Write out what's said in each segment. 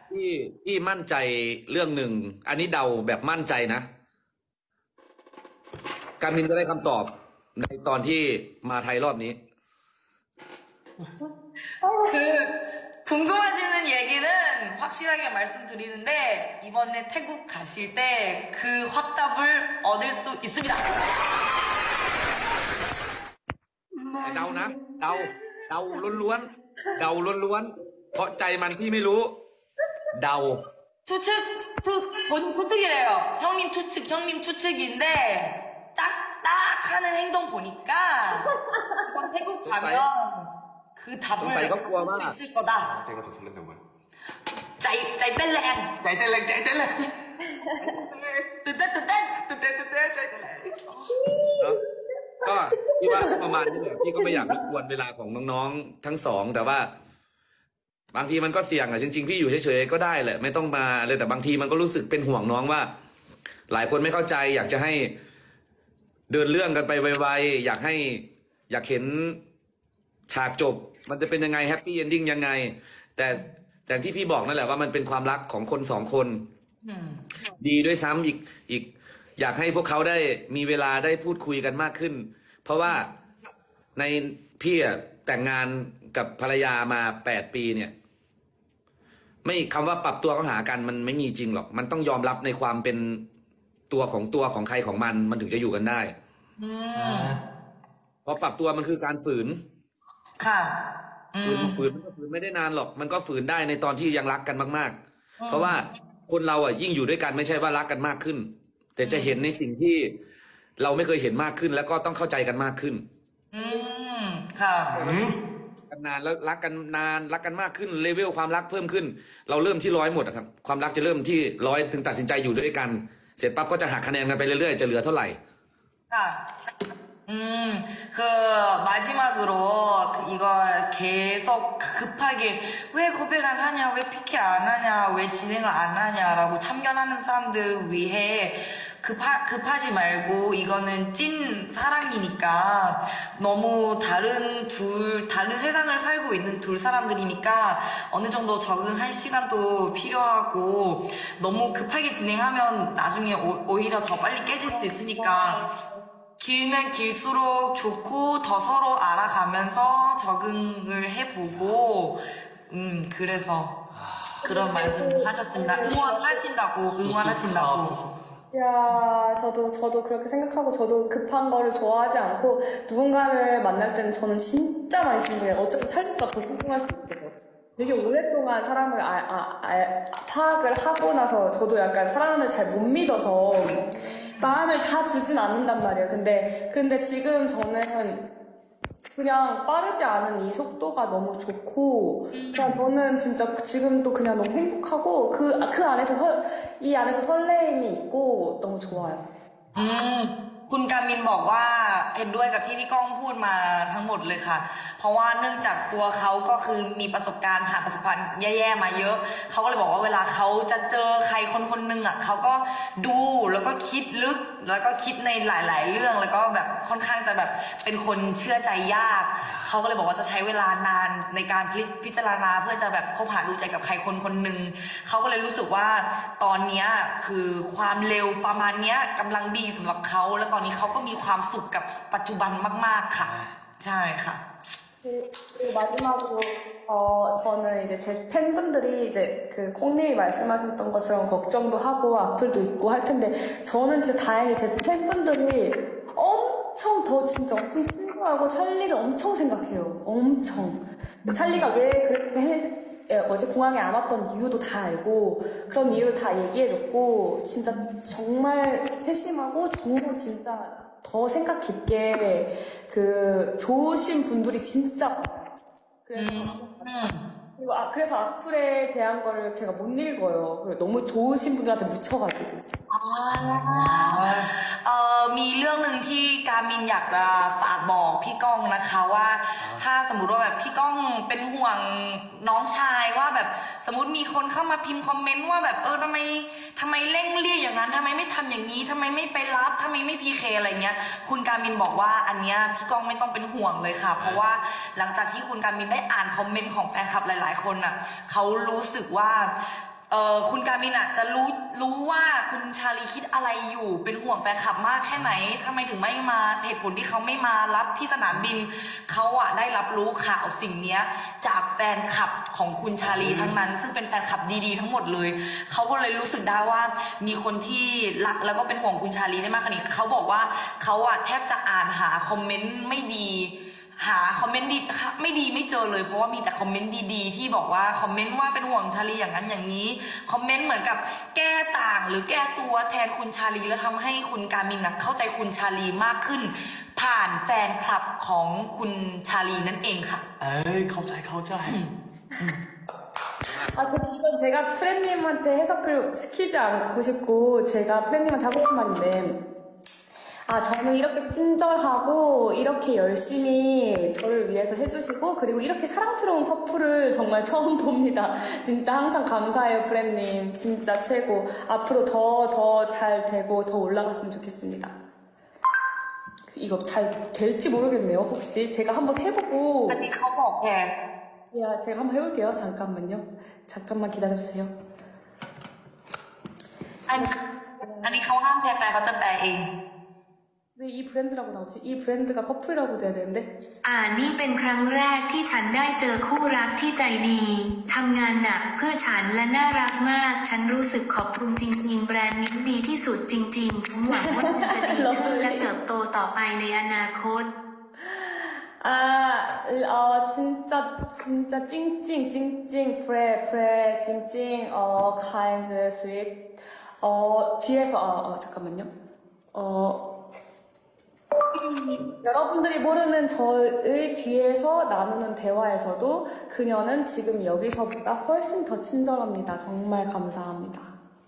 พี่พี่มั่นใจเรื่องหนึ่งอันนี้เดาแบบมั่นใจนะการมินจะได้คำตอบในตอนที่มาไทยรอบนี้ 그 궁금하시는 얘기는 확실하게 말씀드리는데 이번에 태국 가실 때 그 확답을 얻을 수 있습니다. เดานะเดาล้วนๆเดาล้วนๆเพราะใจมันพี่ไม่รู้เดา 추측, 본인 추측이래요. 형님 추측인데 딱 하는 행동 보니까 이번 태국 가면 그 답을 볼 수 있을 거다. 내가 더 설렌다고 말. ใจเต้นแรงใจเต้นแรงใจเต้นแรงตื่นเต้นตื่นเต้นตื่นเต้นตื่นเต้นใจเต้นแรงเนอะก็พี่ว่าประมาณนี้แหละพี่ก็ไม่อยากรบกวนเวลาของน้องๆทั้งสองแต่ว่า บางทีมันก็เสี่ยงอะจริงๆพี่อยู่เฉยๆก็ได้แหละไม่ต้องมาเลยแต่บางทีมันก็รู้สึกเป็นห่วงน้องว่า หลายคนไม่เข้าใจ อยากจะให้เดินเรื่องกันไปไวๆอยากเห็นฉากจบ มันจะเป็นยังไงแฮปปี้เอนดิ้งยังไง แต่ที่พี่บอกนั่นแหละว่ามันเป็นความรักของคนสองคน ดีด้วยซ้ำอีกอยากให้พวกเขาได้มีเวลาได้พูดคุยกันมากขึ้น เพราะว่าในพี่แต่งงานกับภรรยามา8 ปีเนี่ย ไม่คำว่าปรับตัวเข้าหากันมันไม่มีจริงหรอก มันต้องยอมรับในความเป็นตัวของใครของมันถึงจะอยู่กันได้เพราะปรับตัวมันคือการฝืนค่ะฝืนมันก็ฝืนไม่ได้นานหรอก มันก็ฝืนได้ในตอนที่ยังรักกันมากๆเพราะว่าคนเราอ่ะยิ่งอยู่ด้วยกันไม่ใช่ว่ารักกันมากขึ้น แต่จะเห็นในสิ่งที่เราไม่เคยเห็นมากขึ้น แล้วก็ต้องเข้าใจกันมากขึ้นค่ะกันนานแล้วรักกันนานรักกันมากขึ้นเลเวลความรักเพิ่มขึ้น เราเริ่มที่100หมดครับความรักจะเริ่มที่100ถึงตัดสินใจอยู่ด้วยกันเสร็จปั๊บก็จะหักคะแนนกันไปเรื่อยๆจะเหลือเท่าไหร่ค่ะ그 마지막으로 이거 계속 급하게 왜 고백 안 하냐, 왜 PK 안 하냐, 왜 진행을 안 하냐라고 참견하는 사람들 위해 급하지 말고 이거는 찐 사랑이니까 너무 다른 세상을 살고 있는 둘 사람들이니까 어느 정도 적응할 시간도 필요하고 너무 급하게 진행하면 나중에 오히려 더 빨리 깨질 수 있으니까 길면 길수록 좋고 더 서로 알아가면서 적응을 해보고 그래서 그런 말씀을 하셨습니다. 응원하신다고. 야, 저도 그렇게 생각하고 저도 급한 거를 좋아하지 않고 누군가를 만날 때는 저는 진짜 많이 신기해요. 어쩌면 살기가 더 궁금할 수 있어요. 되게 오랫동안 사람을 파악을 하고 나서 저도 약간 사람을 잘 못 믿어서 마음을 다 주진 않는단 말이에요. 근데 지금 저는 그냥 빠르지 않은 이 속도가 너무 좋고 그냥 저는 진짜 지금도 그냥 너무 행복하고 이 안에서 설레임이 있고 너무 좋아요. คุณกามินบอกว่าเห็นด้วยกับที่พี่ก้องพูดมาทั้งหมดเลยค่ะเพราะว่าเนื่องจากตัวเขาก็คือมีประสบการณ์ผ่านประสบการณ์แย่ๆมาเยอะเขาก็เลยบอกว่าเวลาเขาจะเจอใครคนหนึ่งอ่ะเขาก็ดูแล้วก็คิดลึกแล้วก็คิดในหลายๆเรื่องแล้วก็แบบค่อนข้างจะแบบเป็นคนเชื่อใจยากเขาก็เลยบอกว่าจะใช้เวลานานในการพิจารณาเพื่อจะแบบคบหาดูใจกับใครคนหนึ่งเขาก็เลยรู้สึกว่าตอนนี้คือความเร็วประมาณนี้กำลังดีสำหรับเขาแล้วตอนนี้เขาก็มีความสุขกับปัจจุบันมากๆค่ะใช่ค่ะ 그리고 마지막으로 저는 이제 제 팬분들이 이제 그 콩님이 말씀하셨던 것처럼 걱정도 하고 악플도 있고 할 텐데 저는 진짜 다행히 제 팬분들이 엄청 더 진짜 엄청 친구하고 찰리를 엄청 생각해요. 엄청. 찰리가 왜 그렇게 공항에 안 왔던 이유도 다 알고 그런 이유를 다 얘기해줬고 진짜 정말 세심하고 정말 진짜 더 생각 깊게 그 좋으신 분들이 진짜 그래서 악플에 대한 거를 제가 못 읽어요. 너무 좋으신 분들한테 묻혀가지고. มีเรื่องหนึ่งที่การมินอยากจะฝากบอกพี่ก้องนะคะว่าถ้าสมมุติว่าแบบพี่ก้องเป็นห่วงน้องชายว่าแบบสมมติมีคนเข้ามาพิมพ์คอมเมนต์ว่าแบบทำไมเร่งเรียกอย่างนั้นทำไมไม่ทำอย่างนี้ทำไมไม่ไปรับทำไมไม่พีเคอะไรเงี้ยคุณการมินบอกว่าอันเนี้ยพี่ก้องไม่ต้องเป็นห่วงเลยค่ะเพราะว่าหลังจากที่คุณการมินได้อ่านคอมเมนต์ของแฟนคลับหลายๆคนอ่ะเขารู้สึกว่าคุณการมินอ่ะจะรู้ว่าคุณชาลีคิดอะไรอยู่เป็นห่วงแฟนคลับมากแค่ไหนทำไมถึงไม่มาเหตุผลที่เขาไม่มารับที่สนามบินเขาอ่ะได้รับรู้ข่าวสิ่งเนี้ยจากแฟนคลับของคุณชาลีทั้งนั้นซึ่งเป็นแฟนคลับดีๆทั้งหมดเลยเขาก็เลยรู้สึกได้ว่ามีคนที่รักแล้วก็เป็นห่วงคุณชาลีได้มากขนาดนี้เขาบอกว่าเขาอ่ะแทบจะอ่านหาคอมเมนต์ไม่ดีหาคอมเมนต์ดีไม่ดีไม่เจอเลยเพราะว่ามีแต่คอมเมนต์ดีๆที่บอกว่าคอมเมนต์ว่าเป็นห่วงชาลีอย่างนั้นอย่างนี้คอมเมนต์เหมือนกับแก้ต่างหรือแก้ตัวแทนคุณชาลีแล้วทำให้คุณการมินนะเข้าใจคุณชาลีมากขึ้นผ่านแฟนคลับของคุณชาลีนั่นเองค่ะเข้าใจ 진짜 제가 프렌님한테 해석을 시키지 않고 싶고 제가 프렌님한테 하고 싶은 말인데 저는 이렇게 친절하고 이렇게 열심히 저를 위해서 해주시고 그리고 이렇게 사랑스러운 커플을 정말 처음 봅니다. 진짜 항상 감사해요, 프렌님. 진짜 최고. 앞으로 더 잘 되고 더 올라갔으면 좋겠습니다. 이거 잘 될지 모르겠네요, 혹시. 제가 한번 해보고. 아니, 커버, 야, 제가 한번 해볼게요. 잠깐만요. 잠깐만 기다려주세요. 아니, เขาห้ามแปลเขาจะแปลเอง 왜 이 브랜드라고 나오지? 이 브랜드가 커플이라고 돼야 되는데? นี่เป็นครั้งแรกที่ฉันได้เจอคู่รักที่ใจดีทำงานหนักเพื่อฉันและน่ารักมากฉันรู้สึกขอบคุณจริงๆแบรนด์นี้ดีที่สุดจริงๆฉันหวังว่าคุณจะดีขึ้นและเติบโตต่อไปในอนาคต 진짜 찡찡 프레 찡찡 kind sweet 뒤에서 잠깐만요 여러분들이 모르는 저의 뒤에서 나누는 대화에서도 그녀는 지금 여기서보다 훨씬 더 친절합니다. 정말 감사합니다.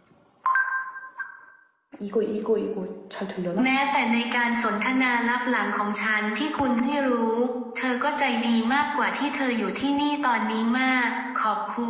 이거 잘 들려나? แม้แต่ในการสนทนาลับหลังของฉันที่คุณไม่รู้เธอก็ใจดีมากกว่าที่เธออยู่ที่นี่ตอนนี้มากขอบคุณ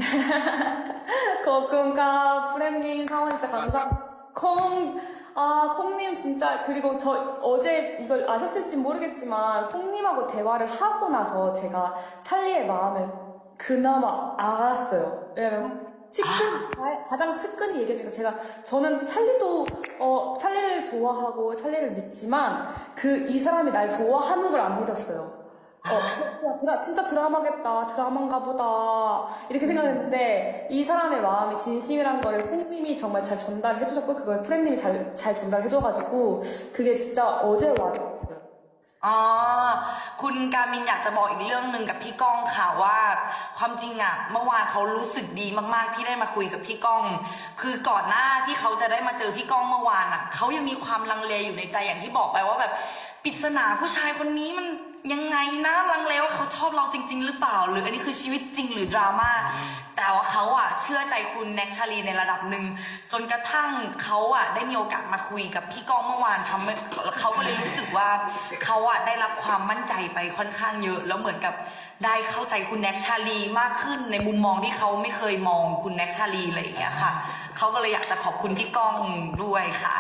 거kun가 프렌님 상황 진짜 감사합니다. 콩님 진짜 그리고 저 어제 이걸 아셨을지 모르겠지만 콩님하고 대화를 하고 나서 제가 찰리의 마음을 그나마 알았어요. 왜냐면 가장 측근히 얘기해주니까 저는 찰리를 좋아하고 찰리를 믿지만 이 사람이 날 좋아하는 걸 안 믿었어요. 진짜 드라마인가 보다 이렇게 생각했는데 이 사람의 마음이 진심이란 거를 프렌님이 정말 잘 전달해주셨고 그걸 프렌님이 잘 전달해줘가지고 그게 진짜 어제 와닿았어요. คุณการมินอยากจะบอกอีกเรื่องหนึ่งกับพี่ก้องค่ะว่าความจริงอ่ะเมื่อวานเขารู้สึกดีมากๆที่ได้มาคุยกับพี่ก้องคือก่อนหน้าที่เขาจะได้มาเจอพี่ก้องเมื่อวานอ่ะเขายังมีความลังเลอยู่ในใจอย่างที่บอกไปว่าแบบปริศนาผู้ชายคนนี้มันยังไงนะลังเลว่าเขาชอบเราจริงๆหรือเปล่าหรืออันนี้คือชีวิตจริงหรือดราม่าแต่ว่าเขาอ่ะเชื่อใจคุณแน็กชาลีในระดับหนึ่งจนกระทั่งเขาอ่ะได้มีโอกาสมาคุยกับพี่ก้องเมื่อวานทำให้เขาก็เลยรู้สึกว่าเขาอ่ะได้รับความมั่นใจไปค่อนข้างเยอะแล้วเหมือนกับได้เข้าใจคุณแน็กชาลีมากขึ้นในมุมมองที่เขาไม่เคยมองคุณแน็กชาลีอะไรอย่างเงี้ยค่ะเขาก็เลยอยากจะขอบคุณพี่ก้องด้วยค่ะ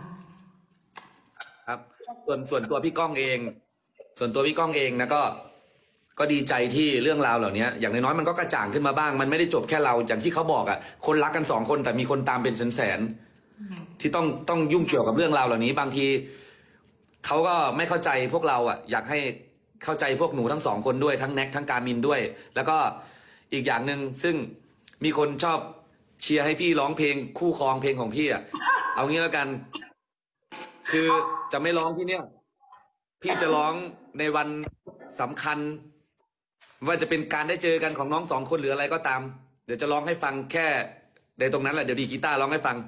ครับส่วนตัวพี่ก้องเองนะก็ดีใจที่เรื่องราวเหล่านี้อย่างน้อยๆมันก็กระจ่างขึ้นมาบ้างมันไม่ได้จบแค่เราอย่างที่เขาบอกอ่ะคนรักกัน2 คนแต่มีคนตามเป็นแสนๆที่ต้องยุ่งเกี่ยวกับเรื่องราวเหล่านี้บางทีเขาก็ไม่เข้าใจพวกเราอ่ะอยากให้เข้าใจพวกหนูทั้ง2 คนด้วยทั้งแน็กทั้งการมินด้วยแล้วก็อีกอย่างหนึ่งซึ่งมีคนชอบเชียร์ให้พี่ร้องเพลงคู่ครองเพลงของพี่อ่ะเอางี้แล้วกันคือจะไม่ร้องที่เนี่ยพี่จะร้องในวันสำคัญว่าจะเป็นการได้เจอกันของน้อง2 คนหรืออะไรก็ตามเดี๋ยวจะร้องให้ฟังแค่ในตรงนั้นแหละเดี๋ยวดีกีตาร์ร้องให้ฟัง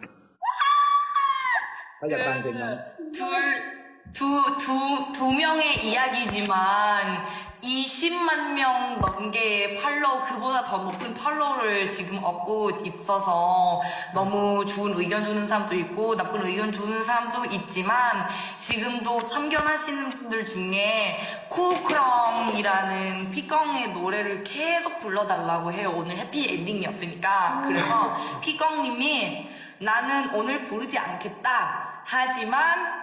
ถ้าอยากฟังเพลงนั้น 두 명의 이야기지만 20만 명 넘게 팔로우 그보다 더 높은 팔로우를 지금 얻고 있어서 너무 좋은 의견 주는 사람도 있고 나쁜 의견 주는 사람도 있지만 지금도 참견하시는 분들 중에 쿠크렁이라는 피껑의 노래를 계속 불러달라고 해요. 오늘 해피 엔딩이었으니까. 그래서 피껑님이 나는 오늘 부르지 않겠다. 하지만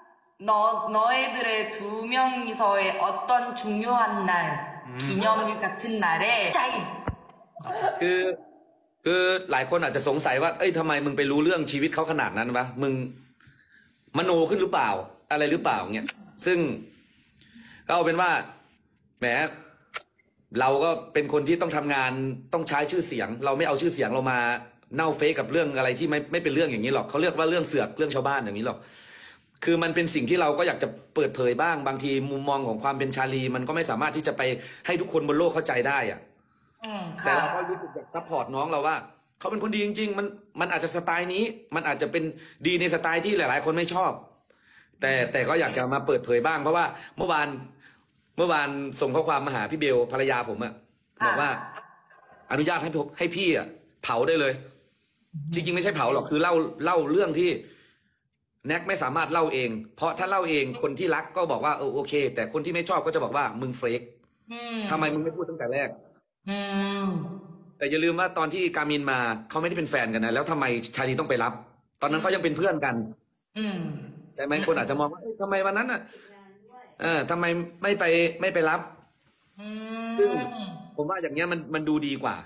너희들의 2명이서의 어떤 중요한 날, 기념일 같은 날에 คือคือหลายคนอาจจะสงสัยว่าเอ้ยทำไมมึงไปรู้เรื่องชีวิตเขาขนาดนั้นวะมึงมโนขึ้นหรือเปล่าอะไรหรือเปล่าเนี่ยซึ่งก็เอาเป็นว่าแหมเราก็เป็นคนที่ต้องทำงานต้องใช้ชื่อเสียง เราไม่เอาชื่อเสียงเรามาเน่าเฟซกับเรื่องอะไรที่ไม่เป็นเรื่องอย่างนี้หรอกเขาเรียกว่าเรื่องเสือกเรื่องชาวบ้านอย่างนี้หรอกคือมันเป็นสิ่งที่เราก็อยากจะเปิดเผยบ้างบางทีมุมมองของความเป็นชาลีมันก็ไม่สามารถที่จะไปให้ทุกคนบนโลกเข้าใจได้อะแต่เราก็รู้สึกอยากซัพพอร์ตน้องเราว่าเขาเป็นคนดีจริงๆมันอาจจะสไตล์นี้มันอาจจะเป็นดีในสไตล์ที่หลายๆคนไม่ชอบแต่ก็อยากจะมาเปิดเผยบ้างเพราะว่าเมื่อวานส่งข้อความมาหาพี่เบลภรรยาผมอะบอกว่าอนุญาตให้พี่อะเผาได้เลยจริงๆไม่ใช่เผาหรอกคือเล่าเรื่องที่แน็กไม่สามารถเล่าเองเพราะถ้าเล่าเองคนที่รักก็บอกว่าโอเคแต่คนที่ไม่ชอบก็จะบอกว่ามึงเฟกทำไมมึงไม่พูดตั้งแต่แรกแต่อย่าลืมว่าตอนที่กามินมาเขาไม่ได้เป็นแฟนกันนะแล้วทำไมชาลีต้องไปรับ ตอนนั้นเขายังเป็นเพื่อนกันใช่ไหมคนอาจจะมองว่าทำไมวันนั้นอ่ะทำไมไม่ไปรับซึ่งผมว่าอย่างเงี้ยมันดูดีกว่า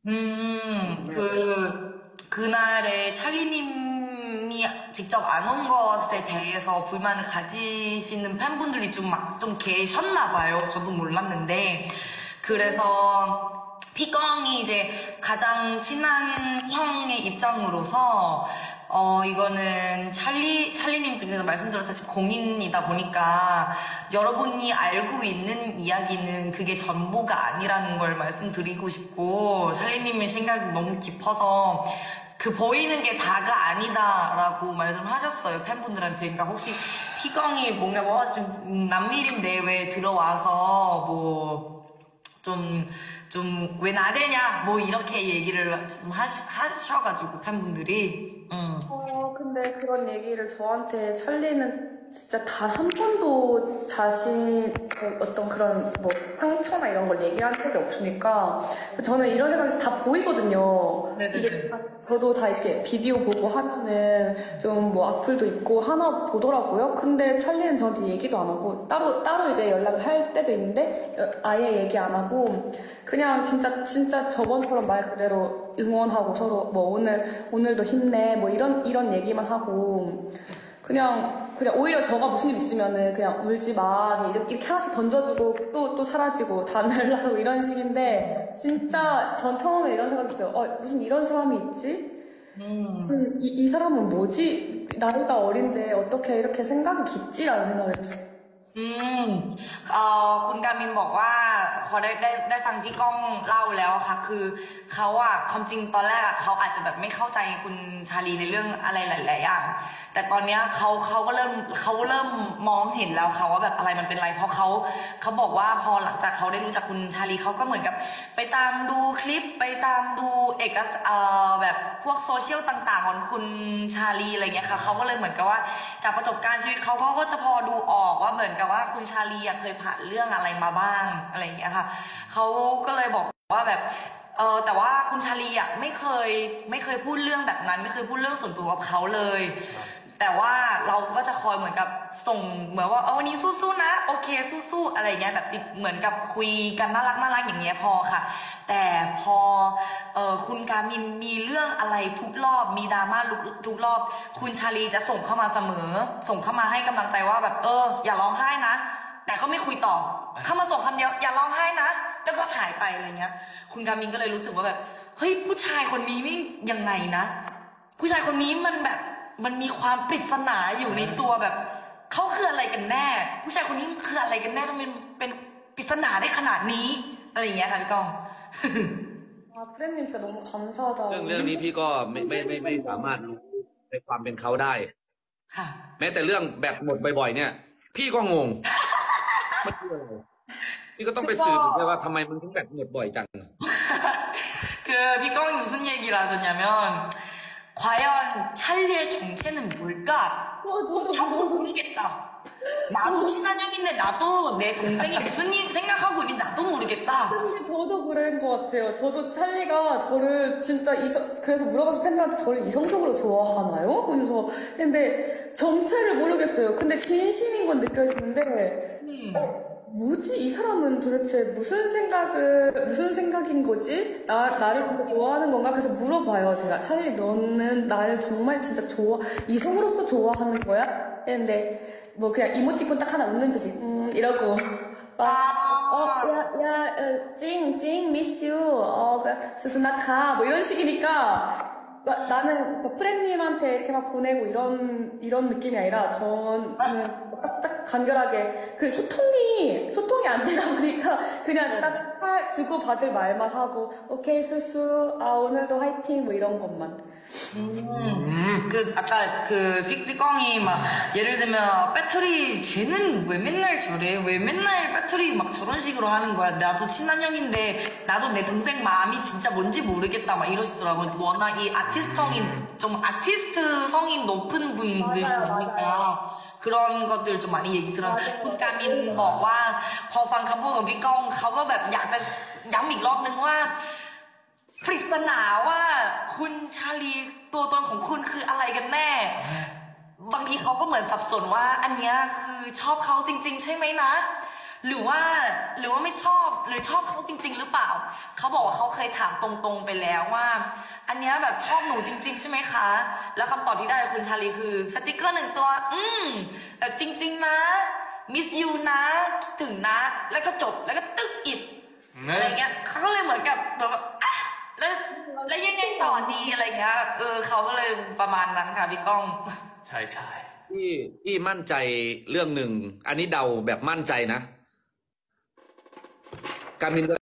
이거는 찰리님께서 말씀드렸다시피 공인이다 보니까 여러분이 알고 있는 이야기는 그게 전부가 아니라는 걸 말씀드리고 싶고 찰리님의 생각이 너무 깊어서 그 보이는 게 다가 아니다라고 말씀하셨어요 팬분들한테. 그러니까 혹시 피광이 뭔가 좀 남미림 내외에 들어와서 뭐 좀 왜 나대냐 뭐 이렇게 얘기를 좀 하셔가지고 팬분들이 근데 그런 얘기를 저한테 찰리는 진짜 단 한 번도 자신의 어떤 그런 뭐 상처나 이런 걸 얘기한 적이 없으니까 저는 이런 생각이 다 보이거든요. 네네네. 이게 저도 다 이렇게 비디오 보고 하면은 좀 뭐 악플도 있고 하나 보더라고요. 근데 찰리는 저한테 얘기도 안 하고 따로 이제 연락을 할 때도 있는데 아예 얘기 안 하고 그냥 진짜 저번처럼 말 그대로 응원하고 서로 뭐 오늘도 힘내 뭐 이런 얘기만 하고 그냥 오히려 저가 무슨 일 있으면은 그냥 울지 마 이렇게 하나씩 던져주고 또 사라지고 다 날라서 이런 식인데 진짜 전 처음에 이런 생각했어요. 무슨 이런 사람이 있지? 무슨 이 사람은 뭐지? 나이가 어린데 어떻게 이렇게 생각이 깊지라는 생각을 했어요. คุณการมินบอกว่าพอได้ฟังพี่ก้องเล่าแล้วค่ะคือเขาอะความจริงตอนแรกอะเขาอาจจะแบบไม่เข้าใจคุณชาลีในเรื่องอะไรหลายๆอย่างแต่ตอนเนี้ยเขาก็เริ่มมองเห็นแล้วค่ะว่าแบบอะไรมันเป็นไรเพราะเขาบอกว่าพอหลังจากเขาได้รู้จักคุณชาลีเขาก็เหมือนกับไปตามดูคลิปไปตามดูแบบพวกโซเชียลต่างๆของคุณชาลีอะไรเงี้ยค่ะเขาก็เลยเหมือนกับว่าจากประสบการณ์ชีวิตเขาก็จะพอดูออกว่าเหมือนกับว่าคุณชาลีเคยผ่านเรื่องอะไรมาบ้างอะไรอย่างเงี้ยค่ะเขาก็เลยบอกว่าแบบแต่ว่าคุณชาลีไม่เคยพูดเรื่องแบบนั้นไม่เคยพูดเรื่องส่วนตัวกับเขาเลยแต่ว่าเราก็จะคอยเหมือนกับส่งเหมือนว่าวันนี้สู้ๆนะโอเคสู้ๆอะไรเงี้ยแบบเหมือนกับคุยกันน่ารักอย่างเงี้ยพอค่ะแต่พอคุณกามินมีเรื่องอะไรทุกรอบมีดราม่าทุกรอบคุณชาลีจะส่งเข้ามาเสมอส่งเข้ามาให้กำลังใจว่าแบบอย่าร้องไห้นะแต่ก็ไม่คุยต่อเข้ามาส่งคำเดียวอย่าร้องไห้นะแล้วก็หายไปอะไรเงี้ยคุณกามินก็เลยรู้สึกว่าแบบเฮ้ยผู้ชายคนนี้นี่ยังไงนะผู้ชายคนนี้มันมีความปริศนาอยู่ในตัวแบบเขาคืออะไรกันแน่ผู้ชายคนนี้คืออะไรกันแน่ทำไมเป็นปริศนาได้ขนาดนี้อะไรอย่างเงี้ยค่ะพี่ก้อง 프렘님 진짜 너무 감사하다. เรื่องนี้พี่ก็ไม่สามารถรู้ในความเป็นเขาได้ค่ะแม้แต่เรื่องแบบหมดบ่อยๆเนี่ยพี่ก็งงมันคืออะไรพี่ก็ต้องไปสืบด้วยว่าทำไมมันถึงแบบหมดบ่อยจังพี่ก้อง무슨 얘기를 하셨냐면 과연 찰리의 정체는 뭘까? 저도 모르겠다. 나도 친한 형인데 나도 내 동생이 무슨 일 생각하고 있는지 나도 모르겠다. 근데 저도 그런 것 같아요. 저도 찰리가 저를 진짜 그래서 물어봐서 팬들한테 저를 이성적으로 좋아하나요? 근데 정체를 모르겠어요. 근데 진심인 건 느껴지는데 뭐지? 이 사람은 도대체 무슨 생각인 거지? 나를 진짜 좋아하는 건가? 그래서 물어봐요, 제가. 찰리, 너는 나를 정말 진짜 이성으로서 좋아하는 거야? 했는데, 뭐, 그냥 이모티콘 딱 하나 웃는 표지, 이러고. 찡, miss you. 그냥, 수수나 가. 뭐 이런 식이니까, 나는 프렌님한테 이렇게 막 보내고 이런 느낌이 아니라, 저는 딱딱 간결하게, 그 소통이 안 되다 보니까, 그냥 딱 주고받을 말만 하고, 오케이, 수수, 오늘도 화이팅, 뭐 이런 것만. 아까 픽픽광이 막, 예를 들면, 배터리, 쟤는 왜 맨날 저래? 왜 맨날 배터리 막 저런 식으로 하는 거야? 나도 친한 형인데, 나도 내 동생 마음이 진짜 뭔지 모르겠다, 막 이러시더라고요. 워낙 이 아티스트성이 높은 분들이니까, 그런 것들 좀 많이 얘기 들어요. คุณกามินบอกว่าพอฟังคำพูดของพี่ก้องเขาก็แบบอยากจะย้ำอีกรอบนึงว่าปริศนาว่าคุณชาลีตัวตนของคุณคืออะไรกันแน่บางทีเขาก็เหมือนสับสนว่าอันเนี้ยคือชอบเขาจริงๆใช่ไหมนะหรือว่าไม่ชอบหรือชอบเขาจริงๆหรือเปล่าเขาบอกว่าเขาเคยถามตรงๆไปแล้วว่าอันเนี้ยแบบชอบหนูจริงๆใช่ไหมคะแล้วคำตอบที่ได้คุณชาลีคือสติกเกอร์1 ตัวแบบจริงๆนะมิสยูนะคิดถึงนะแล้วก็จบแล้วก็ตึ๊กอิดอะไรเงี้ยเขาก็เลยเหมือนกับแบบแล้วยังไงต่อดีอะไรเงี้ยเขาก็เลยประมาณนั้นค่ะพี่ก้องใช่ใช่พี่มั่นใจเรื่องหนึ่งอันนี้เดาแบบมั่นใจนะการมิน